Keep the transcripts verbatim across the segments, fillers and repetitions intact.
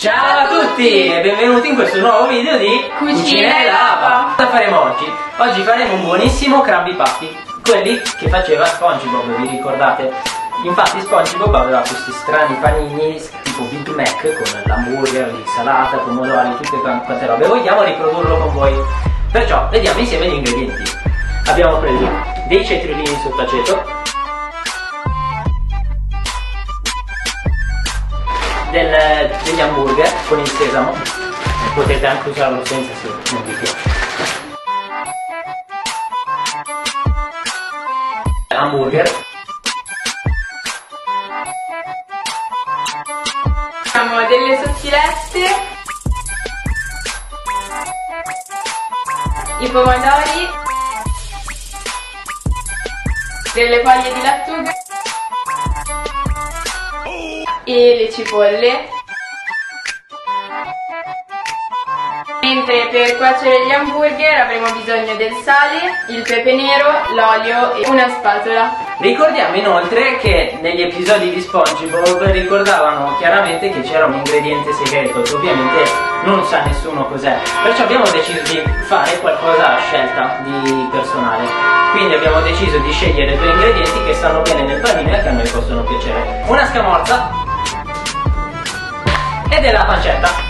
Ciao a tutti e benvenuti in questo nuovo video di Cucina e Lava. Cosa faremo oggi? Oggi faremo un buonissimo Krabby Patty, quelli che faceva SpongeBob, vi ricordate? Infatti SpongeBob aveva questi strani panini tipo Big Mac con l'hamburger, l'insalata, pomodori, tutte quante robe. Vogliamo riprodurlo con voi. Perciò vediamo insieme gli ingredienti. Abbiamo preso dei cetriolini sott'aceto, Del, degli hamburger con il sesamo, potete anche usarlo senza se non vi piace. Hamburger. Abbiamo delle sottilette, i pomodori, delle foglie di lattuga e le cipolle. Mentre per cuocere gli hamburger avremo bisogno del sale, il pepe nero, l'olio e una spatola. Ricordiamo inoltre che negli episodi di SpongeBob ricordavano chiaramente che c'era un ingrediente segreto che ovviamente non sa nessuno cos'è, perciò abbiamo deciso di fare qualcosa a scelta di personale. Quindi abbiamo deciso di scegliere due ingredienti che stanno bene nel panino e che a noi possono piacere: una scamorza e della pancetta.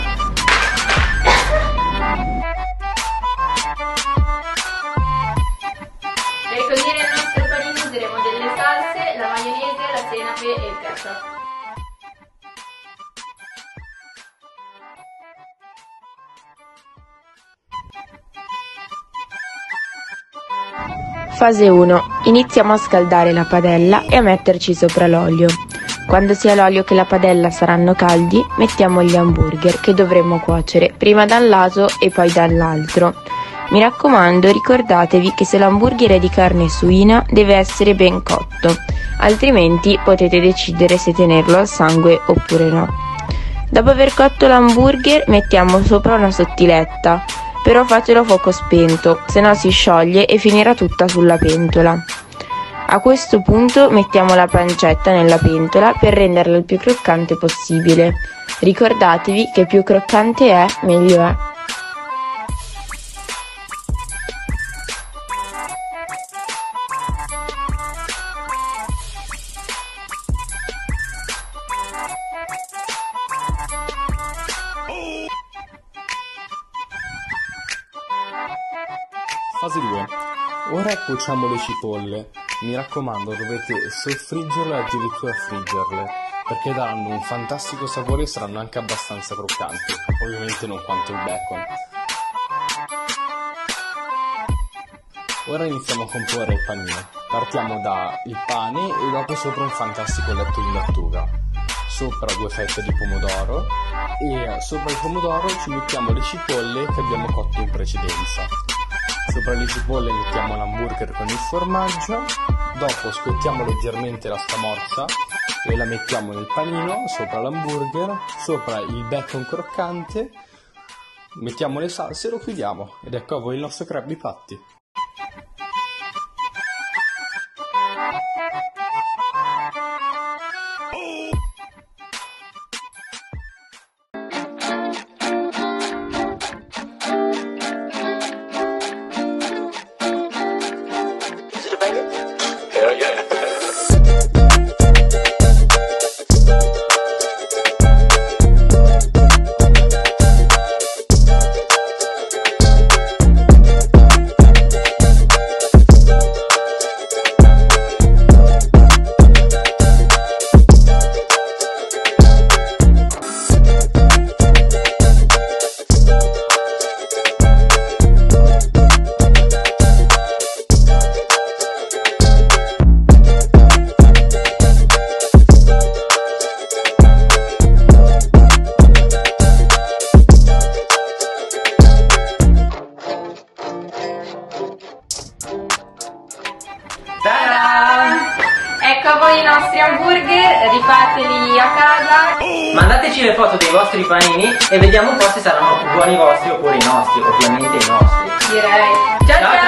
Per condire il nostro panino useremo delle salse, la maionese, la senape e il ketchup. Fase uno. Iniziamo a scaldare la padella e a metterci sopra l'olio. Quando sia l'olio che la padella saranno caldi, mettiamo gli hamburger che dovremo cuocere prima da un lato e poi dall'altro. Mi raccomando, ricordatevi che se l'hamburger è di carne suina deve essere ben cotto, altrimenti potete decidere se tenerlo al sangue oppure no. Dopo aver cotto l'hamburger mettiamo sopra una sottiletta, però fatelo a fuoco spento, se no si scioglie e finirà tutta sulla pentola. A questo punto mettiamo la pancetta nella pentola per renderla il più croccante possibile. Ricordatevi che più croccante è, meglio è. Fase due. Ora cuociamo le cipolle. Mi raccomando, dovete soffriggerle e addirittura friggerle, perché daranno un fantastico sapore e saranno anche abbastanza croccanti, ovviamente non quanto il bacon. Ora iniziamo a comporre il panino. Partiamo dal pane e dopo sopra un fantastico letto di lattuga, sopra due fette di pomodoro e sopra il pomodoro ci mettiamo le cipolle che abbiamo cotto in precedenza. Sopra le cipolle mettiamo l'hamburger con il formaggio, dopo scottiamo leggermente la scamorza e la mettiamo nel panino, sopra l'hamburger, sopra il bacon croccante, mettiamo le salse e lo chiudiamo, ed ecco a voi il nostro Krabby Patty. Hell yeah. Ecco a voi i nostri hamburger, rifateli a casa. Mandateci le foto dei vostri panini e vediamo un po' se saranno buoni i vostri oppure i nostri, ovviamente i nostri. Direi. Ciao ciao!